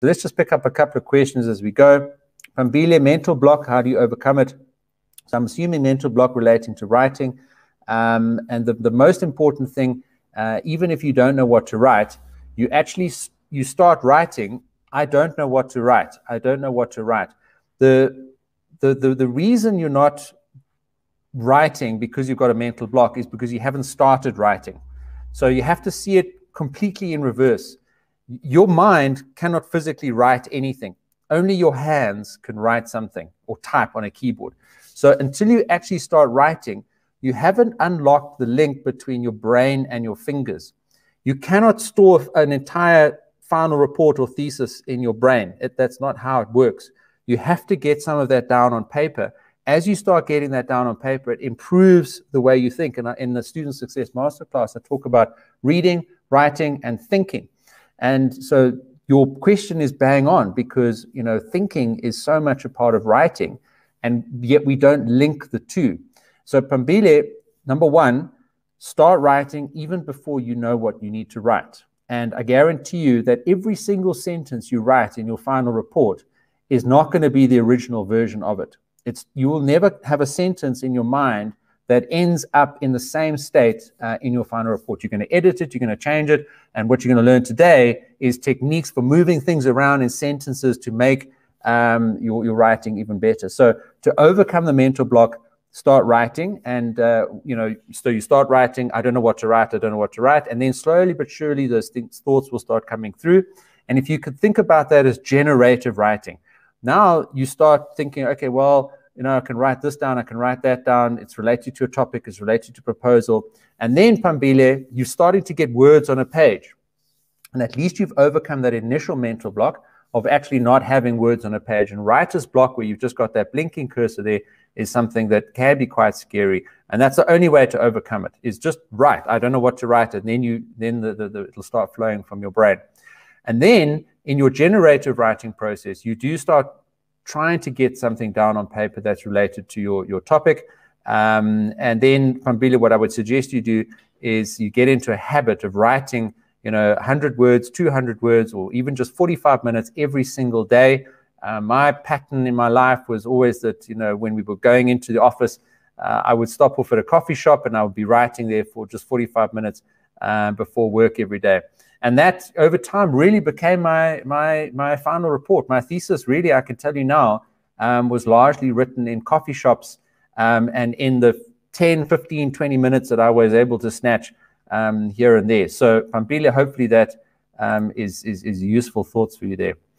So let's just pick up a couple of questions as we go. Pambile, mental block, how do you overcome it? So I'm assuming mental block relating to writing. And the most important thing, even if you don't know what to write, you start writing. I don't know what to write. I don't know what to write. The reason you're not writing because you've got a mental block is because you haven't started writing. So you have to see it completely in reverse. Your mind cannot physically write anything. Only your hands can write something or type on a keyboard. So until you actually start writing, you haven't unlocked the link between your brain and your fingers. You cannot store an entire final report or thesis in your brain. That's not how it works. You have to get some of that down on paper. As you start getting that down on paper, it improves the way you think. And in the Student Success Masterclass, I talk about reading, writing, and thinking. And so your question is bang on, because thinking is so much a part of writing, and yet we don't link the two. So Pambile, number one, start writing even before you know what you need to write. And I guarantee you that every single sentence you write in your final report is not going to be the original version of it. You will never have a sentence in your mind that ends up in the same state in your final report. You're going to edit it, you're going to change it, and what you're going to learn today is techniques for moving things around in sentences to make your writing even better. So to overcome the mental block, start writing, and so you start writing, I don't know what to write, I don't know what to write, and then slowly but surely those thoughts will start coming through. And if you could think about that as generative writing, now you start thinking, okay, well, I can write this down, I can write that down, it's related to a topic, it's related to a proposal. And then, Pambile, you're starting to get words on a page. And at least you've overcome that initial mental block of actually not having words on a page. And writer's block, where you've just got that blinking cursor there, is something that can be quite scary. And that's the only way to overcome it, is just write. I don't know what to write. And then it'll start flowing from your brain. And then in your generative writing process, you do start trying to get something down on paper that's related to your topic. And then, Pambile, what I would suggest you do is you get into a habit of writing 100 words, 200 words, or even just 45 minutes every single day. My pattern in my life was always that, when we were going into the office, I would stop off at a coffee shop and I would be writing there for just 45 minutes before work every day. And that, over time, really became my final report. My thesis, really, I can tell you now, was largely written in coffee shops and in the 10, 15, 20 minutes that I was able to snatch here and there. So, Pambile, hopefully that is useful thoughts for you there.